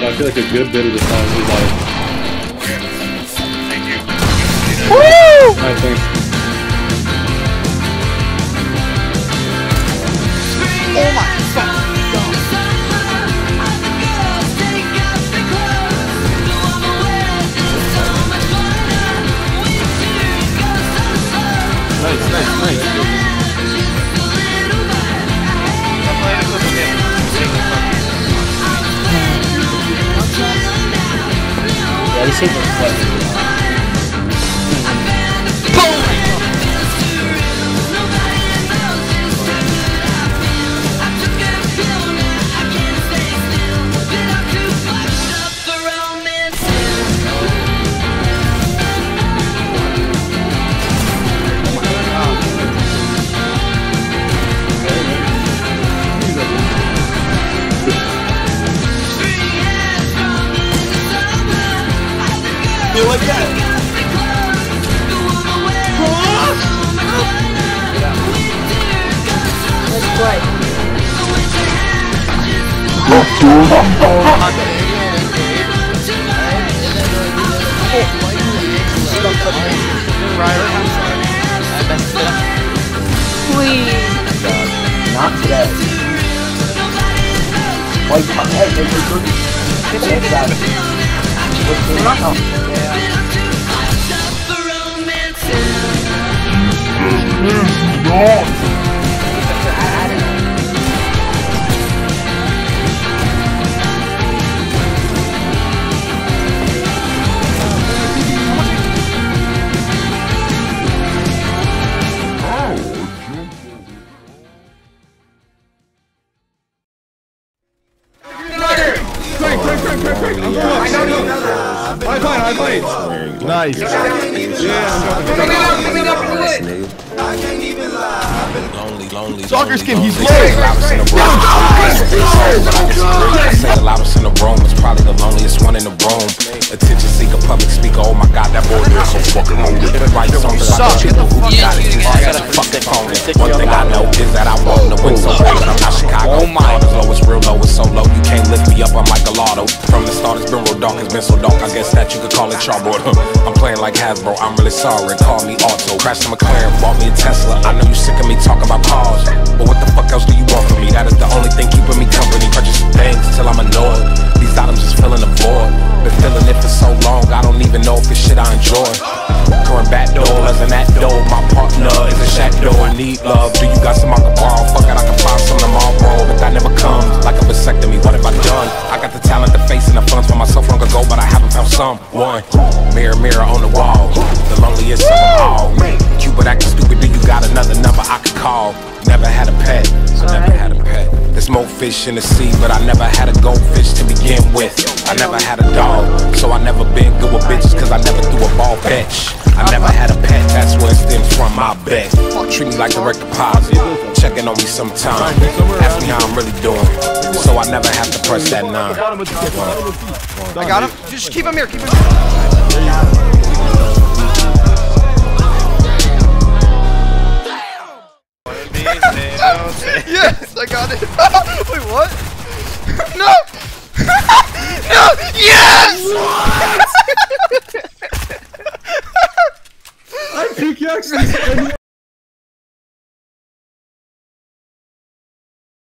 but I feel like a good bit of the song is like. Thank you. Woo! I think. Oh my fuck. Nice. Yeah, this shit was funny. You like that? Let's play. Please. Not today. Why come hey, what's going on? High five. Nice. Yeah, Soccer skin, he's low. Say the loudest in the room, it's probably the loneliest one in the room. Attention seeker, public speaker, oh my god, that boy is so fucking lonely. Right songs about the people who got it, fuck that phone. One thing I know is that I want to win so bad, but I'm not Chicago. As low, it's real low, it's so low, you can't lift me up, I'm like a lotto. From the start, it's been real dark, it's been so dark, I guess that you could call it chalkboard. I'm playing like Hasbro, I'm really sorry, call me Auto. Crashed a McLaren, bought me a Tesla, I know you sick of me talking about cars, but what the fuck else do you want from me? That is the only thing keeping me company. Purchasing things till I'm annoyed. These items just filling the void. Been feeling it for so long, I don't even know if it's shit I enjoy. Current back doors and that door, my partner is a shadow. I need love. Do you got some I can borrow? Fuck it, I can find some tomorrow, but that never comes. Like a vasectomy, what have I done? I got the talent, the face, and the funds for myself long ago, but I haven't found someone. Mirror, mirror on the wall, the loneliest of them all. Cupid acting stupid, do you got another number I could call? Never had a pet, so never had a pet. There's more fish in the sea, but I never had a goldfish to begin with. I never had a dog, so I never been good with bitches, cause I never threw a ball fetch. I never had a pet, that's where it stems from, my bet. Treat me like direct deposit, checking on me sometime. Ask me how I'm really doing, so I never have to press that 9. I got him. Just keep him here, keep him here. Yes, I got it. Wait, what? No! No! Yes!